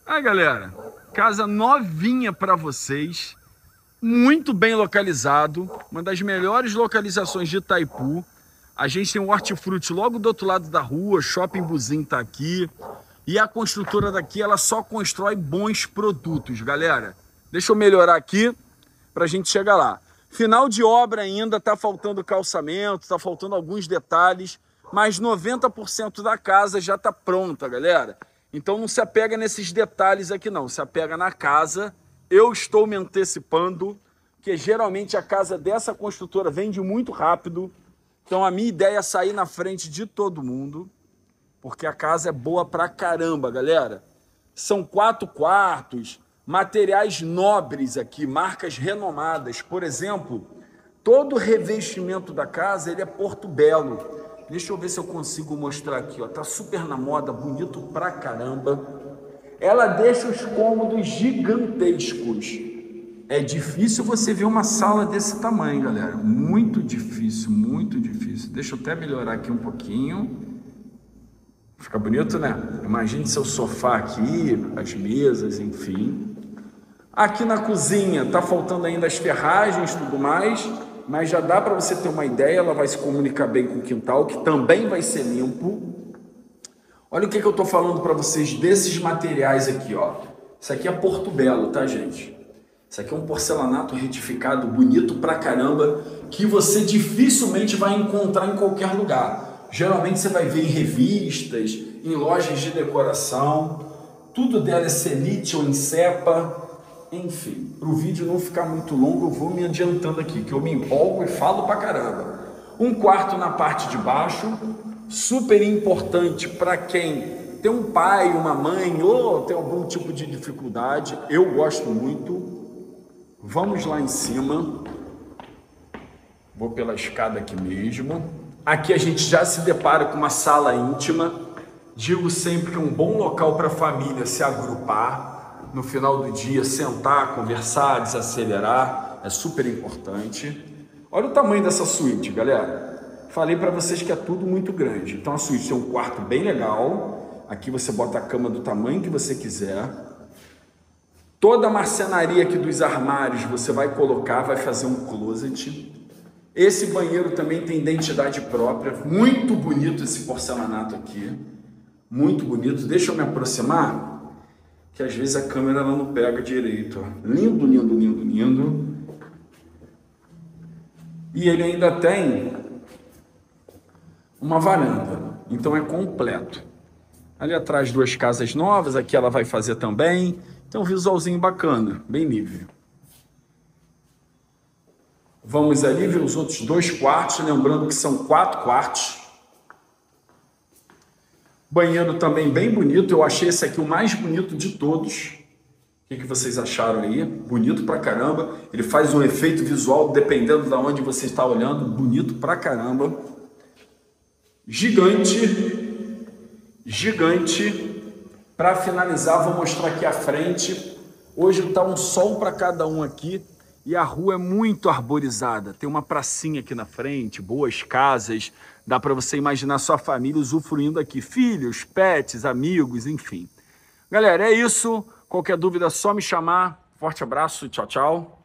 Aí, galera, casa novinha para vocês, muito bem localizado, uma das melhores localizações de Itaipu. A gente tem um hortifruti logo do outro lado da rua, Shopping Buzim tá aqui. E a construtora daqui, ela só constrói bons produtos, galera. Deixa eu melhorar aqui pra gente chegar lá. Final de obra ainda, tá faltando calçamento, tá faltando alguns detalhes, mas 90% da casa já tá pronta, galera. Então não se apega nesses detalhes aqui não, se apega na casa. Eu estou me antecipando, que geralmente a casa dessa construtora vende muito rápido. Então a minha ideia é sair na frente de todo mundo, porque a casa é boa pra caramba, galera. São 4 quartos, materiais nobres aqui, marcas renomadas. Por exemplo, todo o revestimento da casa ele é Porto Belo. Deixa eu ver se eu consigo mostrar aqui, ó. Tá super na moda, bonito pra caramba. Ela deixa os cômodos gigantescos. É difícil você ver uma sala desse tamanho, galera. Muito difícil, muito difícil. Deixa eu até melhorar aqui um pouquinho. Fica bonito, né? Imagine seu sofá aqui, as mesas, enfim. Aqui na cozinha, tá faltando ainda as ferragens e tudo mais, mas já dá para você ter uma ideia, ela vai se comunicar bem com o quintal, que também vai ser limpo. Olha o que eu tô falando para vocês desses materiais aqui, ó. Isso aqui é Porto Belo, tá, gente? Isso aqui é um porcelanato retificado, bonito pra caramba, que você dificilmente vai encontrar em qualquer lugar. Geralmente você vai ver em revistas, em lojas de decoração. Tudo dela é Celite ou em cepa. Enfim, para o vídeo não ficar muito longo, eu vou me adiantando aqui, que eu me empolgo e falo pra caramba. Um quarto na parte de baixo, super importante para quem tem um pai, uma mãe ou tem algum tipo de dificuldade. Eu gosto muito. Vamos lá em cima. Vou pela escada aqui mesmo. Aqui a gente já se depara com uma sala íntima. Digo sempre que é um bom local para a família se agrupar. No final do dia, sentar, conversar, desacelerar, é super importante. Olha o tamanho dessa suíte, galera. Falei para vocês que é tudo muito grande. Então a suíte tem um quarto bem legal. Aqui você bota a cama do tamanho que você quiser. Toda a marcenaria aqui dos armários você vai colocar, vai fazer um closet. Esse banheiro também tem identidade própria. Muito bonito esse porcelanato aqui. Muito bonito. Deixa eu me aproximar, que às vezes a câmera ela não pega direito. Ó. Lindo, lindo, lindo, lindo. E ele ainda tem uma varanda, então é completo. Ali atrás 2 casas novas, aqui ela vai fazer também. Então visualzinho bacana, bem nível. Vamos ali ver os outros 2 quartos, lembrando que são 4 quartos. Banheiro também bem bonito, eu achei esse aqui o mais bonito de todos. O que vocês acharam aí? Bonito pra caramba. Ele faz um efeito visual, dependendo de onde você está olhando, bonito pra caramba. Gigante. Gigante. Para finalizar, vou mostrar aqui a frente. Hoje está um sol para cada um aqui. E a rua é muito arborizada, tem uma pracinha aqui na frente, boas casas, dá para você imaginar sua família usufruindo aqui, filhos, pets, amigos, enfim. Galera, é isso, qualquer dúvida é só me chamar, forte abraço, tchau, tchau.